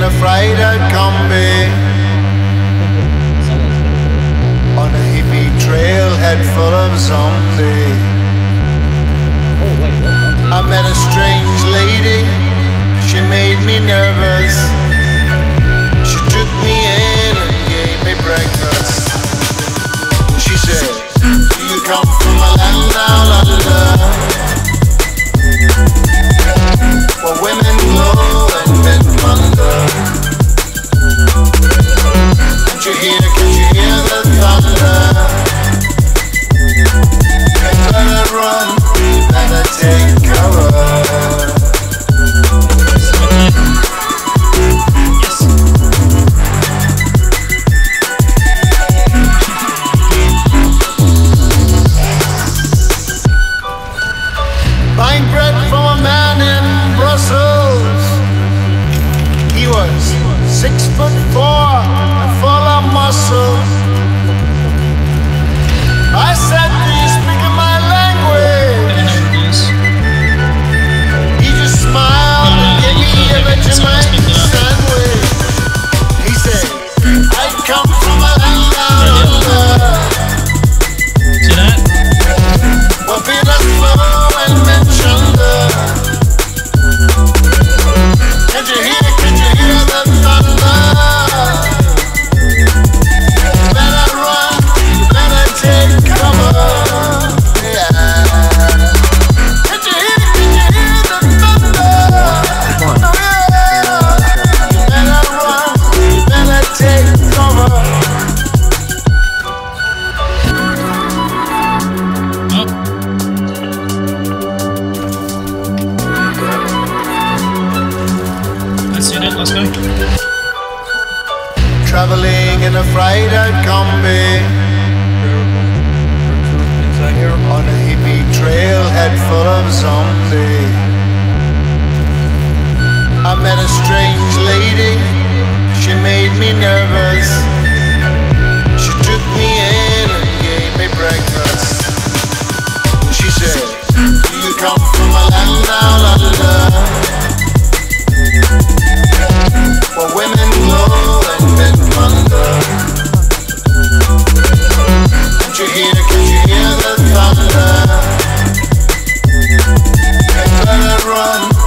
a fried out combi on a hippie trailhead full of zombies. I met a strange lady, she made me nervous. She took me in and gave me breakfast. She said, do you come from a land down under, where women glow and men wonder? Can't you hear the thunder? You better run, you better take cover. Buying bread from a man in Brussels. He was 6'4" and full of muscle. I said, do you speak my language? He just smiled and gave me a Vegemite sandwich. He said, I come from a land down under, See that? where people flow and men chunder. Can't you hear the thunder? You better run, you better take cover. Yeah. Can't you hear the thunder? Oh yeah. You better run, you better take cover. That's it, let's go. Traveling in a fried out combi on a hippie trailhead full of zombies. I met a strange lady, she made me nervous. She took me in and gave me breakfast. She said, do you come from a land down under, where women glow and men wonder? Can't you hear the thunder? You better run,